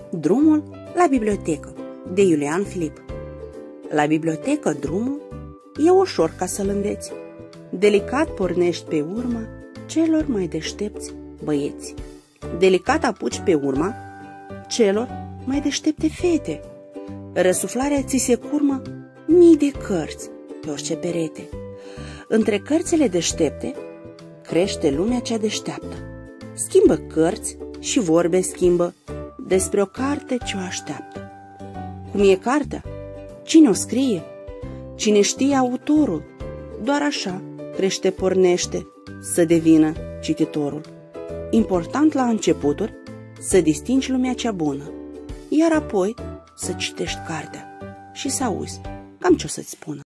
Drumul la bibliotecă, de Iulian Filip. La bibliotecă drumul e ușor ca să-l înveți. Delicat pornești pe urma celor mai deștepți băieți. Delicat apuci pe urma celor mai deștepte fete. Răsuflarea ți se curmă mii de cărți pe orice perete. Între cărțile deștepte crește lumea cea deșteaptă. Schimbă cărți și vorbe schimbă despre o carte ce o așteaptă. Cum e cartea? Cine o scrie? Cine știe autorul? Doar așa crește, pornește să devină cititorul. Important la începuturi să distingi lumea cea bună, iar apoi să citești cartea și să auzi cam ce o să-ți spună.